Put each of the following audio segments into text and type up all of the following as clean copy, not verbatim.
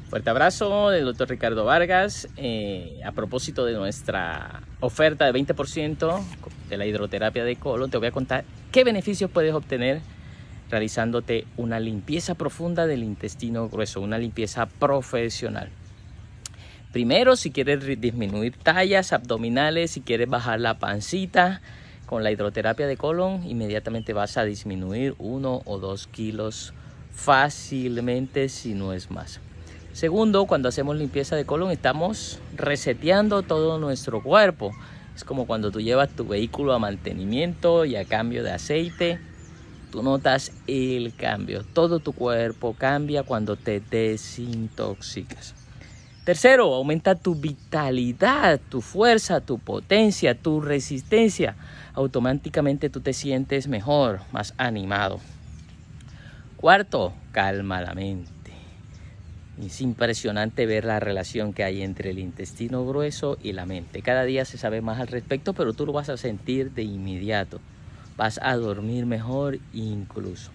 Fuerte abrazo del doctor Ricardo Vargas. A propósito de nuestra oferta de 20% de la hidroterapia de colon, te voy a contar qué beneficios puedes obtener realizándote una limpieza profunda del intestino grueso, una limpieza profesional. Primero, si quieres disminuir tallas abdominales, si quieres bajar la pancita, con la hidroterapia de colon inmediatamente vas a disminuir 1 o 2 kilos fácilmente, si no es más. Segundo, cuando hacemos limpieza de colon estamos reseteando todo nuestro cuerpo. Es como cuando tú llevas tu vehículo a mantenimiento y a cambio de aceite, tú notas el cambio. Todo tu cuerpo cambia cuando te desintoxicas. Tercero, aumenta tu vitalidad, tu fuerza, tu potencia, tu resistencia. Automáticamente tú te sientes mejor, más animado. Cuarto, calma la mente. Es impresionante ver la relación que hay entre el intestino grueso y la mente. Cada día se sabe más al respecto, pero tú lo vas a sentir de inmediato. Vas a dormir mejor incluso.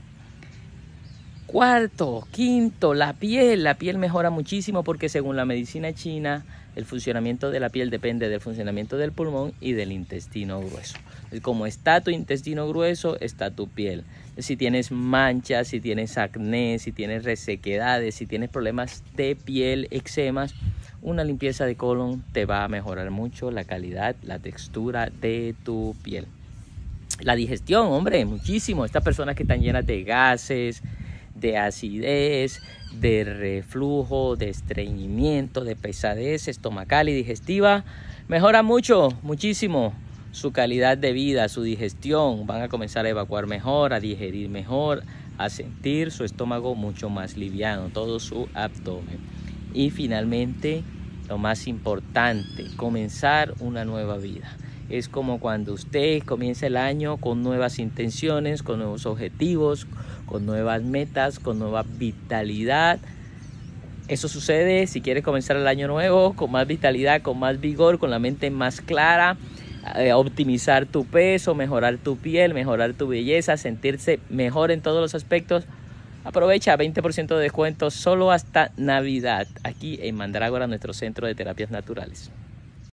Cuarto, quinto, la piel. La piel mejora muchísimo porque según la medicina china, el funcionamiento de la piel depende del funcionamiento del pulmón y del intestino grueso. Como está tu intestino grueso, está tu piel. Si tienes manchas, si tienes acné, si tienes resequedades, si tienes problemas de piel, eczemas, una limpieza de colon te va a mejorar mucho la calidad, la textura de tu piel. La digestión, hombre, muchísimo. Estas personas que están llenas de gases, de acidez, de reflujo, de estreñimiento, de pesadez estomacal y digestiva, mejora muchísimo su calidad de vida, su digestión. Van a comenzar a evacuar mejor, a digerir mejor, a sentir su estómago mucho más liviano, todo su abdomen. Y finalmente, lo más importante, comenzar una nueva vida. Es como cuando usted comienza el año con nuevas intenciones, con nuevos objetivos, con nuevas metas, con nueva vitalidad. Eso sucede si quieres comenzar el año nuevo con más vitalidad, con más vigor, con la mente más clara, optimizar tu peso, mejorar tu piel, mejorar tu belleza, sentirse mejor en todos los aspectos. Aprovecha 20% de descuento solo hasta Navidad aquí en Mandrágora, nuestro centro de terapias naturales.